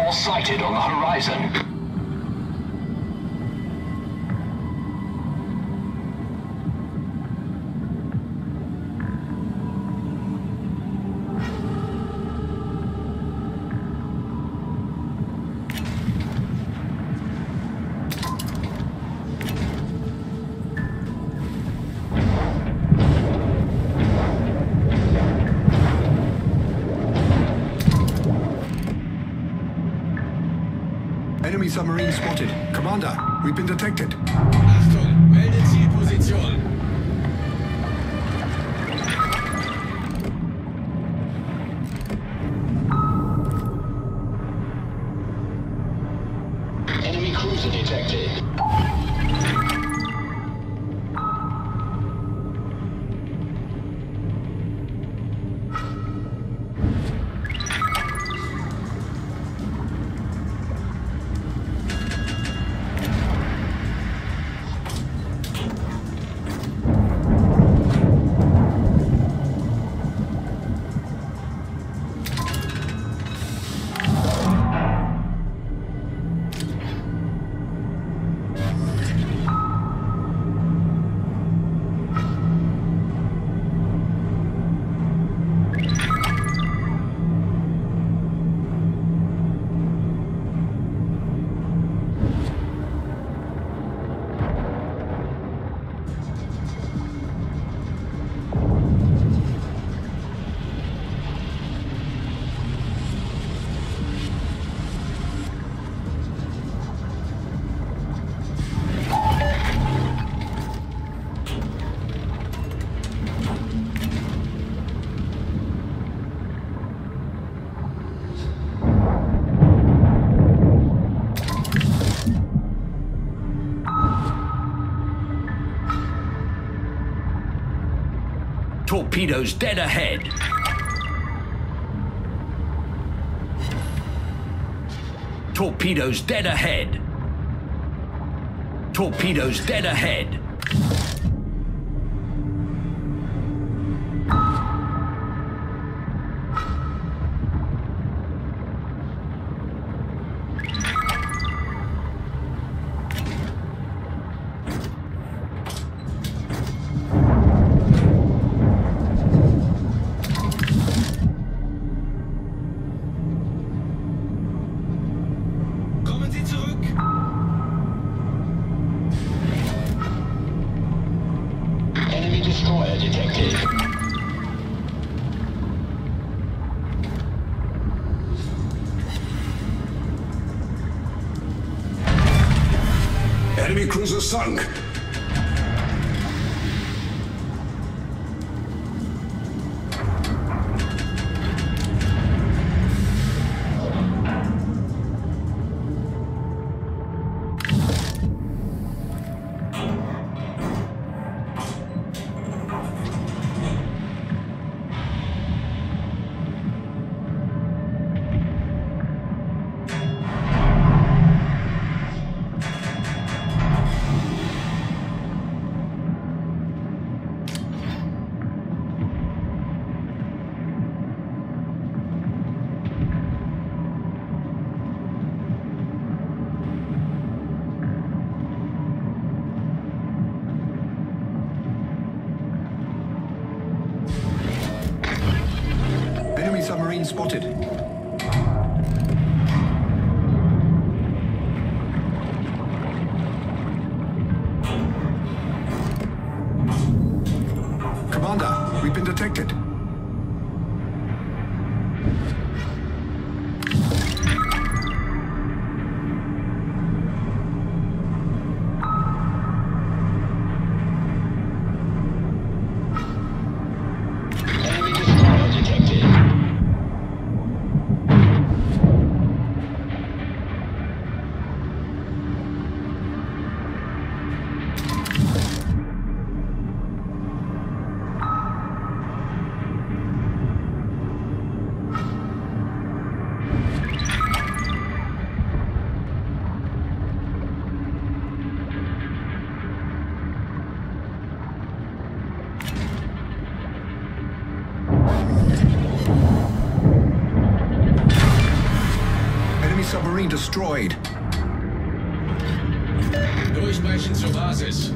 All sighted on the horizon. Enemy submarine spotted. Commander, we've been detected. Achtung, melde Zielposition. Enemy cruiser detected. Torpedoes dead ahead. Torpedoes dead ahead. Torpedoes dead ahead. Kommen Sie zurück. Enemy destroyer detected. Enemy cruiser sunk. Enemy submarine spotted. Commander, we've been detected. Enemy destroyer detected. submarine destroyed. Durchbrechen zur Basis.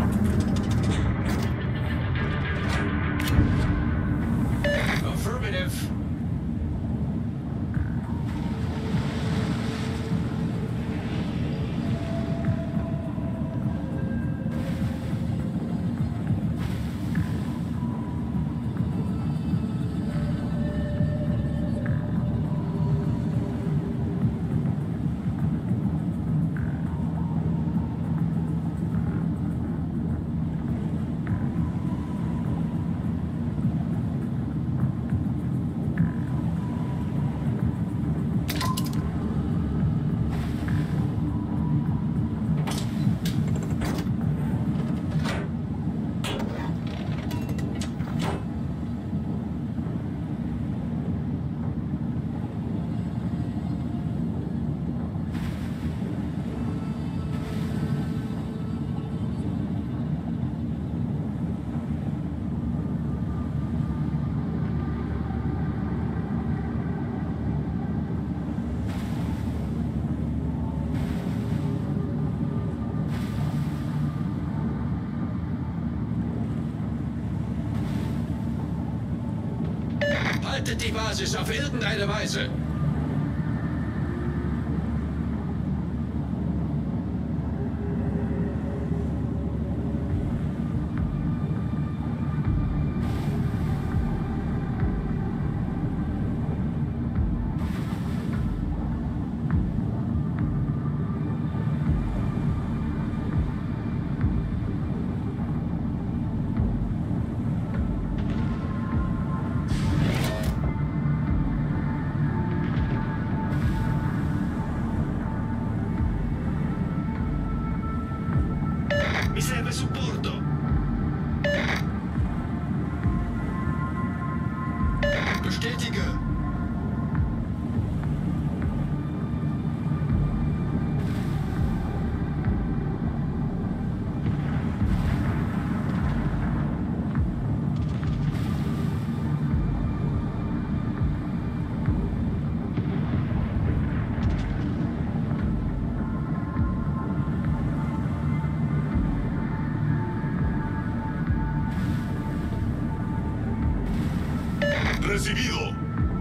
Affirmative. Haltet die Basis auf irgendeine Weise. Mi serve supporto. Bestätige. Recibido.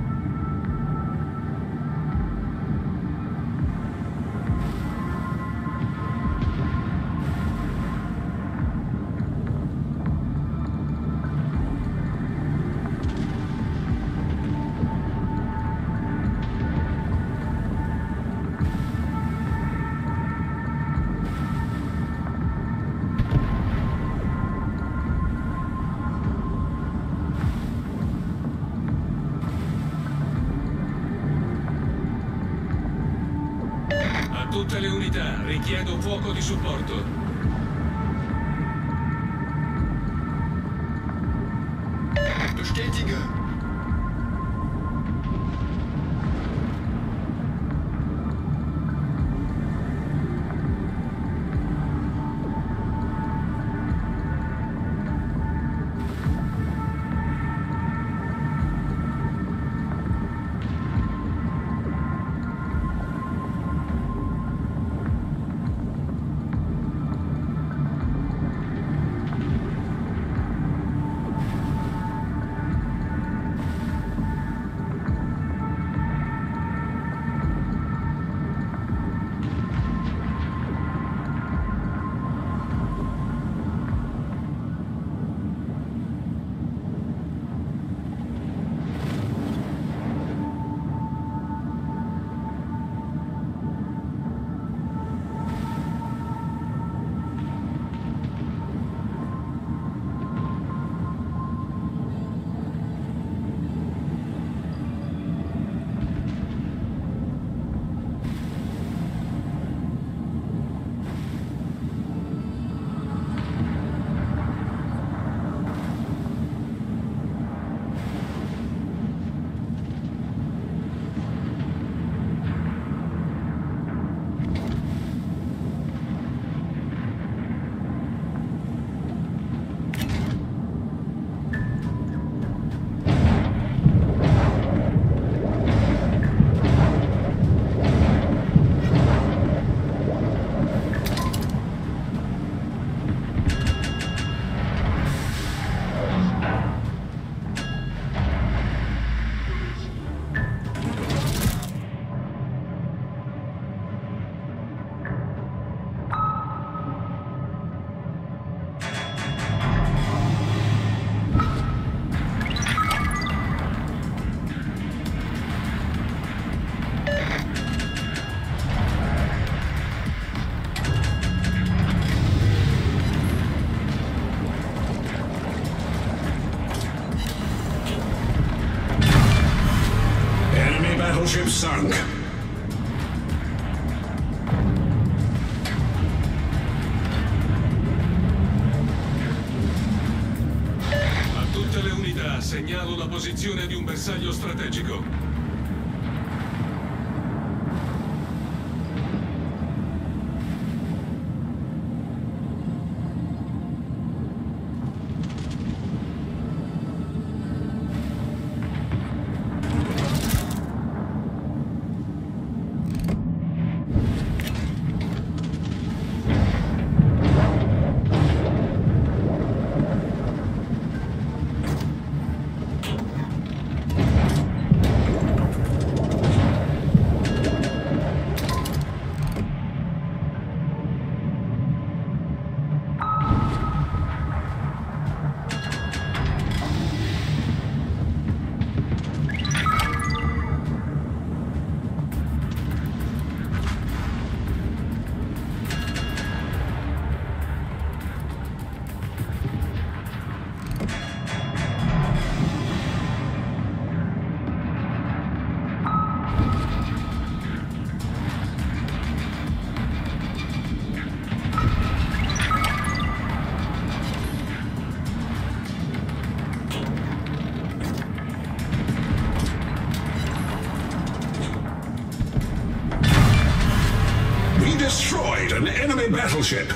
Tutte le unità, richiedo fuoco di supporto. Bestätige. sunk. A tutte le unità, segnalo la posizione di un bersaglio strategico. We destroyed an enemy battleship.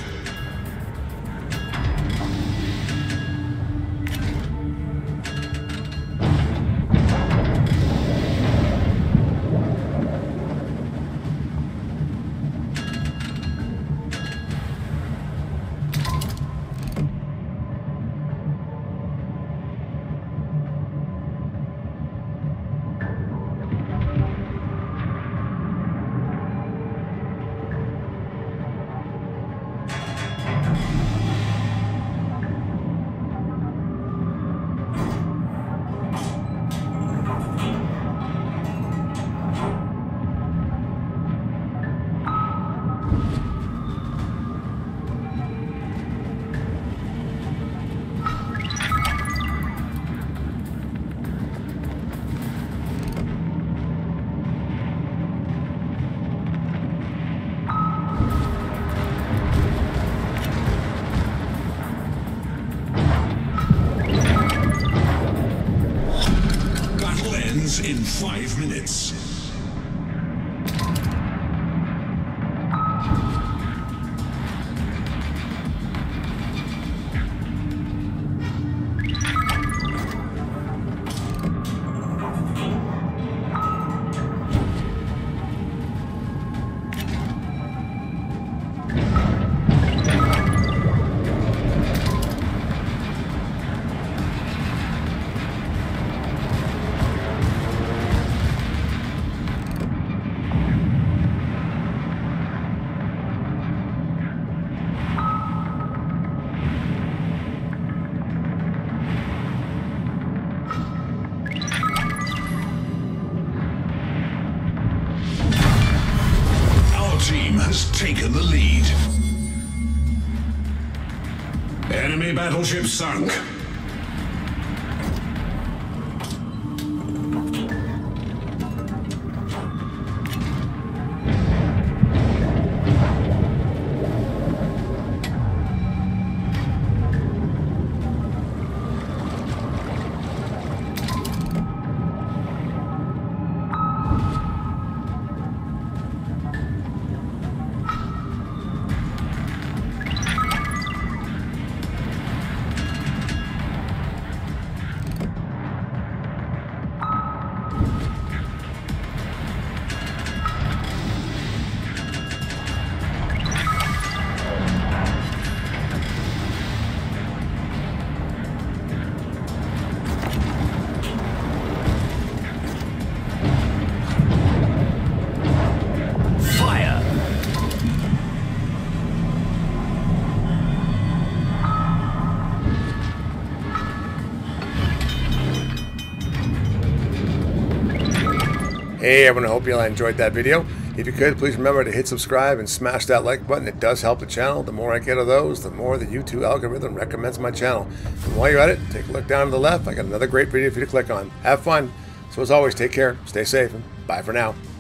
In 5 minutes. Team has taken the lead. Enemy battleship sunk. Hey everyone, I hope you all enjoyed that video. If you could, please remember to hit subscribe and smash that like button. It does help the channel. The more I get of those, the more the YouTube algorithm recommends my channel. And while you're at it, take a look down to the left. I got another great video for you to click on. Have fun. So as always, take care, stay safe, and bye for now.